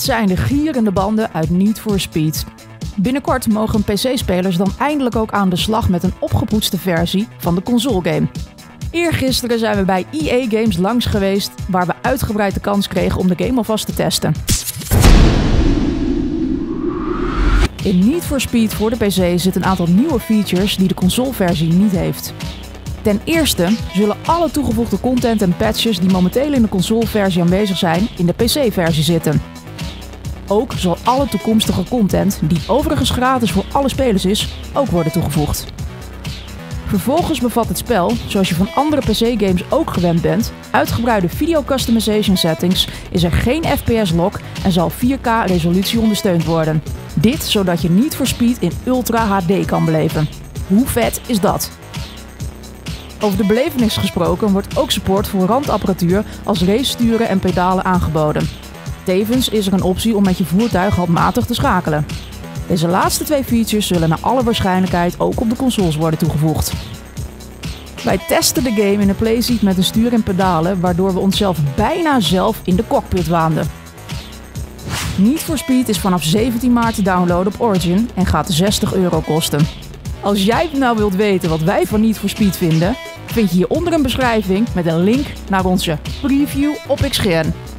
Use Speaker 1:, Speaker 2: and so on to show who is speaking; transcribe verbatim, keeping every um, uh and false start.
Speaker 1: zijn de gierende banden uit Need for Speed. Binnenkort mogen P C-spelers dan eindelijk ook aan de slag met een opgepoetste versie van de consolegame. Eergisteren zijn we bij E A Games langs geweest, waar we uitgebreid de kans kregen om de game alvast te testen. In Need for Speed voor de P C zitten een aantal nieuwe features die de consoleversie niet heeft. Ten eerste zullen alle toegevoegde content en patches die momenteel in de consoleversie aanwezig zijn, in de P C-versie zitten. Ook zal alle toekomstige content, die overigens gratis voor alle spelers is, ook worden toegevoegd. Vervolgens bevat het spel, zoals je van andere P C-games ook gewend bent, uitgebreide video customization settings, is er geen F P S-lock en zal vier K resolutie ondersteund worden. Dit zodat je Need for Speed in Ultra H D kan beleven. Hoe vet is dat? Over de belevenis gesproken wordt ook support voor randapparatuur als racesturen en pedalen aangeboden. Tevens is er een optie om met je voertuig handmatig te schakelen. Deze laatste twee features zullen naar alle waarschijnlijkheid ook op de consoles worden toegevoegd. Wij testen de game in een playseat met een stuur en pedalen, waardoor we onszelf bijna zelf in de cockpit waanden. Need for Speed is vanaf zeventien maart te downloaden op Origin en gaat zestig euro kosten. Als jij nou wilt weten wat wij van Need for Speed vinden, vind je hieronder een beschrijving met een link naar onze preview op X G N.